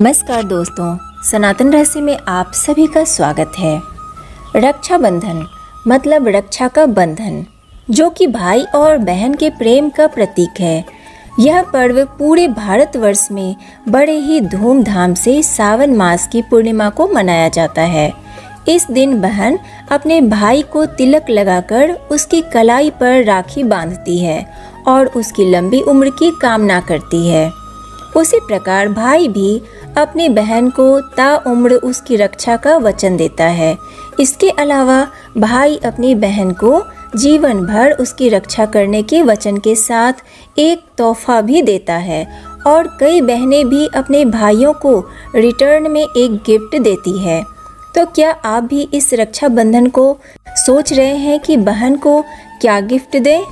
नमस्कार दोस्तों, सनातन रहस्य में आप सभी का स्वागत है। रक्षाबंधन मतलब रक्षा का बंधन, जो कि भाई और बहन के प्रेम का प्रतीक है। यह पर्व पूरे भारतवर्ष में बड़े ही धूमधाम से सावन मास की पूर्णिमा को मनाया जाता है। इस दिन बहन अपने भाई को तिलक लगाकर उसकी कलाई पर राखी बांधती है और उसकी लंबी उम्र की कामना करती है। उसी प्रकार भाई भी अपनी बहन को ताउम्र उसकी रक्षा का वचन देता है। इसके अलावा भाई अपनी बहन को जीवन भर उसकी रक्षा करने के वचन के साथ एक तोहफा भी देता है और कई बहनें भी अपने भाइयों को रिटर्न में एक गिफ्ट देती है। तो क्या आप भी इस रक्षाबंधन को सोच रहे हैं कि बहन को क्या गिफ्ट दें?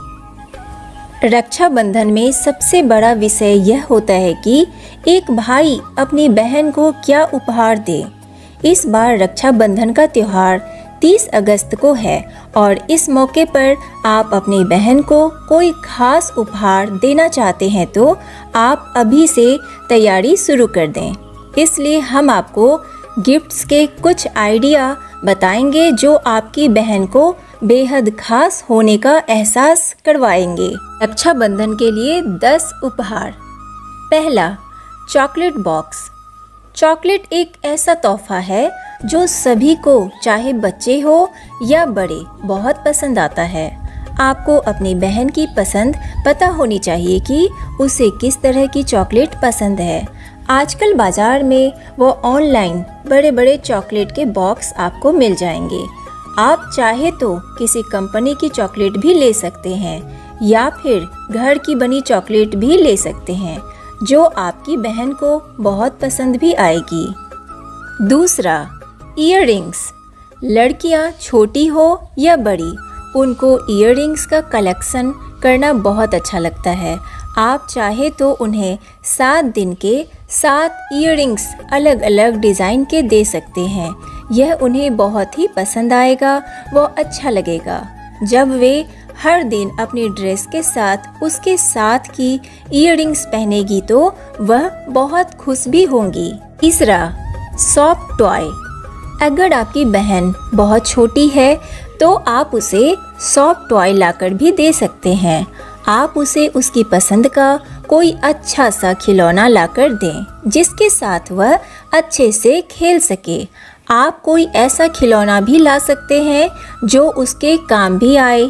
रक्षाबंधन में सबसे बड़ा विषय यह होता है कि एक भाई अपनी बहन को क्या उपहार दे। इस बार रक्षाबंधन का त्यौहार 30 अगस्त को है और इस मौके पर आप अपनी बहन को कोई खास उपहार देना चाहते हैं तो आप अभी से तैयारी शुरू कर दें। इसलिए हम आपको गिफ्ट्स के कुछ आइडिया बताएंगे जो आपकी बहन को बेहद खास होने का एहसास करवाएंगे। रक्षाबंधन के लिए 10 उपहार। पहला, चॉकलेट बॉक्स। चॉकलेट एक ऐसा तोहफा है जो सभी को, चाहे बच्चे हो या बड़े, बहुत पसंद आता है। आपको अपनी बहन की पसंद पता होनी चाहिए कि उसे किस तरह की चॉकलेट पसंद है। आजकल बाजार में वो ऑनलाइन बड़े बड़े चॉकलेट के बॉक्स आपको मिल जाएंगे। आप चाहे तो किसी कंपनी की चॉकलेट भी ले सकते हैं या फिर घर की बनी चॉकलेट भी ले सकते हैं, जो आपकी बहन को बहुत पसंद भी आएगी। दूसरा, ईयररिंग्स। लड़कियां छोटी हो या बड़ी, उनको ईयररिंग्स का कलेक्शन करना बहुत अच्छा लगता है। आप चाहे तो उन्हें 7 दिन के 7 ईयररिंग्स अलग अलग डिज़ाइन के दे सकते हैं। यह उन्हें बहुत ही पसंद आएगा, वो अच्छा लगेगा जब वे हर दिन अपनी ड्रेस के साथ उसके साथ की ईयररिंग्स पहनेगी तो वह बहुत खुश भी होंगी। तीसरा, सॉफ्ट टॉय। अगर आपकी बहन बहुत छोटी है तो आप उसे सॉफ्ट टॉय लाकर भी दे सकते हैं। आप उसे उसकी पसंद का कोई अच्छा सा खिलौना लाकर दें जिसके साथ वह अच्छे से खेल सके। आप कोई ऐसा खिलौना भी ला सकते हैं जो उसके काम भी आए।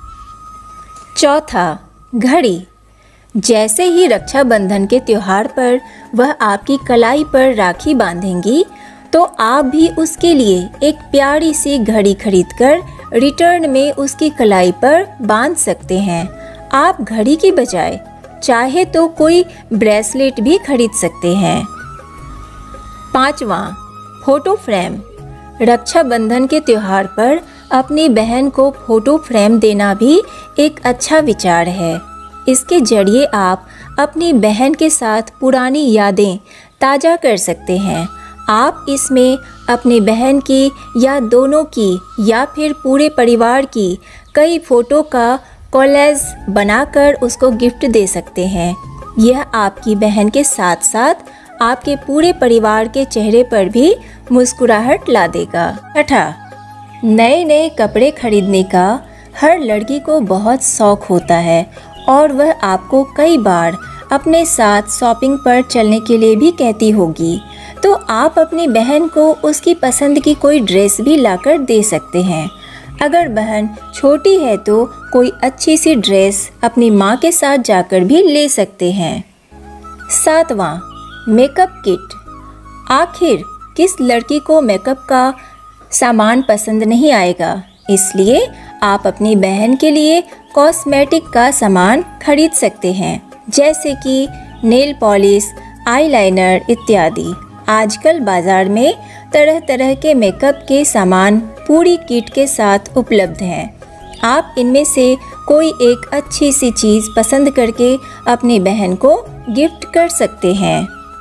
चौथा, घड़ी। जैसे ही रक्षाबंधन के त्योहार पर वह आपकी कलाई पर राखी बांधेंगी तो आप भी उसके लिए एक प्यारी सी घड़ी खरीदकर रिटर्न में उसकी कलाई पर बांध सकते हैं। आप घड़ी की बजाय चाहे तो कोई ब्रेसलेट भी खरीद सकते हैं। पांचवा, फोटो फ्रेम। रक्षाबंधन के त्योहार पर अपनी बहन को फोटो फ्रेम देना भी एक अच्छा विचार है। इसके जरिए आप अपनी बहन के साथ पुरानी यादें ताज़ा कर सकते हैं। आप इसमें अपनी बहन की या दोनों की या फिर पूरे परिवार की कई फोटो का कोलेज बनाकर उसको गिफ्ट दे सकते हैं। यह आपकी बहन के साथ साथ आपके पूरे परिवार के चेहरे पर भी मुस्कुराहट ला देगा। छठा, नए नए कपड़े खरीदने का हर लड़की को बहुत शौक होता है और वह आपको कई बार अपने साथ शॉपिंग पर चलने के लिए भी कहती होगी। तो आप अपनी बहन को उसकी पसंद की कोई ड्रेस भी लाकर दे सकते हैं। अगर बहन छोटी है तो कोई अच्छी सी ड्रेस अपनी माँ के साथ जाकर भी ले सकते हैं। सातवां, मेकअप किट। आखिर किस लड़की को मेकअप का सामान पसंद नहीं आएगा, इसलिए आप अपनी बहन के लिए कॉस्मेटिक का सामान खरीद सकते हैं, जैसे कि नेल पॉलिश, आईलाइनर इत्यादि। आजकल बाजार में तरह तरह के मेकअप के सामान पूरी किट के साथ उपलब्ध हैं। आप इनमें से कोई एक अच्छी सी चीज़ पसंद करके अपनी बहन को गिफ्ट कर सकते हैं।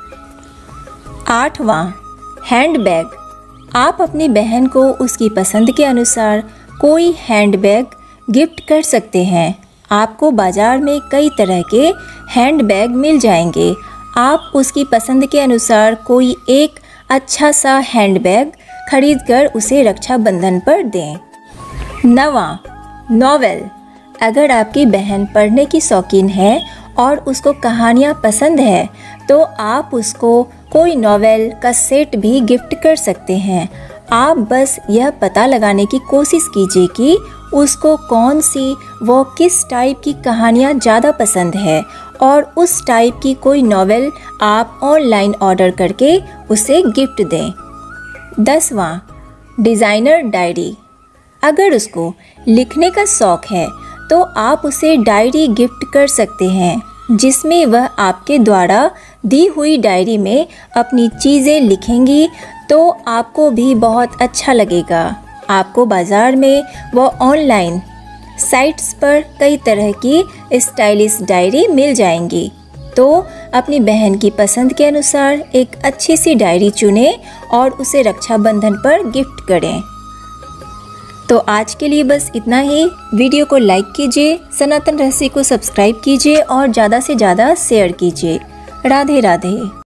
आठवां, हैंडबैग। आप अपनी बहन को उसकी पसंद के अनुसार कोई हैंडबैग गिफ्ट कर सकते हैं। आपको बाजार में कई तरह के हैंडबैग मिल जाएंगे। आप उसकी पसंद के अनुसार कोई एक अच्छा सा हैंडबैग खरीदकर उसे रक्षाबंधन पर दें। 9वां, नॉवेल। अगर आपकी बहन पढ़ने की शौकीन है और उसको कहानियाँ पसंद है तो आप उसको कोई नॉवेल का सेट भी गिफ्ट कर सकते हैं। आप बस यह पता लगाने की कोशिश कीजिए कि उसको कौन सी वो किस टाइप की कहानियाँ ज़्यादा पसंद है और उस टाइप की कोई नॉवेल आप ऑनलाइन ऑर्डर करके उसे गिफ्ट दें। 10वां, डिज़ाइनर डायरी। अगर उसको लिखने का शौक़ है तो आप उसे डायरी गिफ्ट कर सकते हैं जिसमें वह आपके द्वारा दी हुई डायरी में अपनी चीज़ें लिखेंगी तो आपको भी बहुत अच्छा लगेगा। आपको बाज़ार में व ऑनलाइन साइट्स पर कई तरह की स्टाइलिश डायरी मिल जाएंगी, तो अपनी बहन की पसंद के अनुसार एक अच्छी सी डायरी चुनें और उसे रक्षाबंधन पर गिफ्ट करें। तो आज के लिए बस इतना ही। वीडियो को लाइक कीजिए, सनातन रहस्य को सब्सक्राइब कीजिए और ज़्यादा से ज़्यादा शेयर कीजिए। राधे राधे।